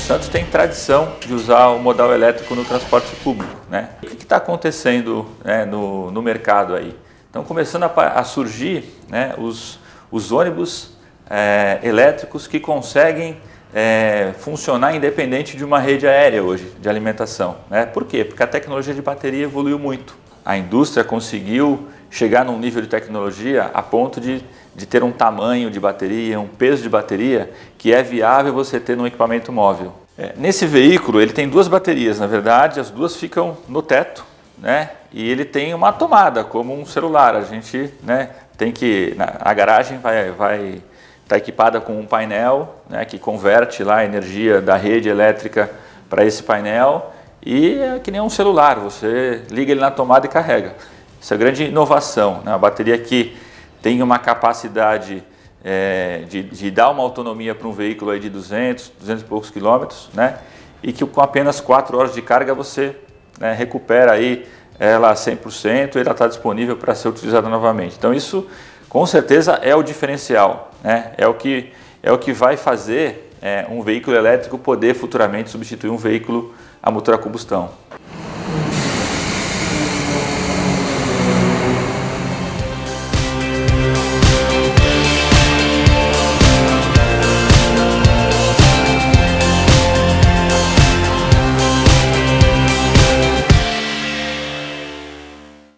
Santos tem tradição de usar o modal elétrico no transporte público, né? O que está acontecendo, né, no mercado aí? Estão começando a surgir, né, os ônibus elétricos que conseguem funcionar independente de uma rede aérea hoje de alimentação, né? Por quê? Porque a tecnologia de bateria evoluiu muito. A indústria conseguiu chegar num nível de tecnologia a ponto de ter um tamanho de bateria, um peso de bateria que é viável você ter num equipamento móvel. Nesse veículo ele tem duas baterias, na verdade, as duas ficam no teto, né? E ele tem uma tomada como um celular. A gente, né, tem que a garagem vai estar equipada com um painel, né, que converte lá a energia da rede elétrica para esse painel e é que nem um celular, você liga ele na tomada e carrega. Isso é a grande inovação, né? A bateria que tem uma capacidade de dar uma autonomia para um veículo aí de 200 e poucos quilômetros, né? E que com apenas 4 horas de carga você, né, recupera aí ela 100% e ela está disponível para ser utilizada novamente. Então isso com certeza é o diferencial, né? É o que vai fazer um veículo elétrico poder futuramente substituir um veículo a motor a combustão.